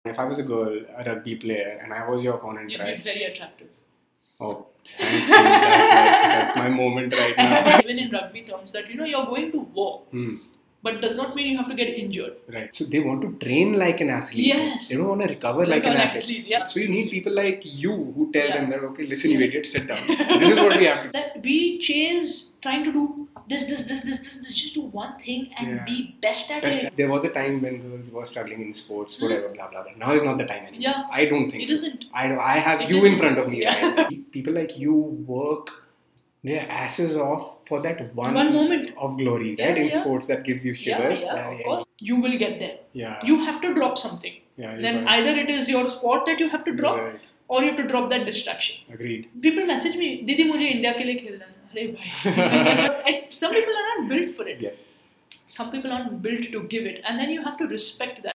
If I was a girl, a rugby player, and I was your opponent, You'd right? be very attractive. Oh, thank you. That's my moment right now. Even in rugby terms, that you're going to war, but does not mean you have to get injured. Right. So they want to train like an athlete. Yes. They don't want to recover like an athlete. Yeah. So you need people like you who tell them that, okay, listen, you Yeah. idiot, sit down. This is what we have to do. That we chase trying to do this, just do one thing and be best at it. There was a time when girls were struggling in sports, whatever, blah blah blah. Now is not the time anymore. Yeah. I don't think It so. isn't. I have It you isn't. in front of me Yeah. right now. People like you work their asses off for that one moment of glory, Yeah, right? In yeah. sports that gives you shivers. Yeah, of course. You will get there. Yeah. You have to drop something. Yeah, you're Then right. either it is your sport that you have to drop, Right. or you have to drop that distraction. Agreed. People message me, Didi, मुझे India के लिए खेलना है. अरे भाई. And some people are not built for it. Yes. Some people aren't built to give it, and then you have to respect that.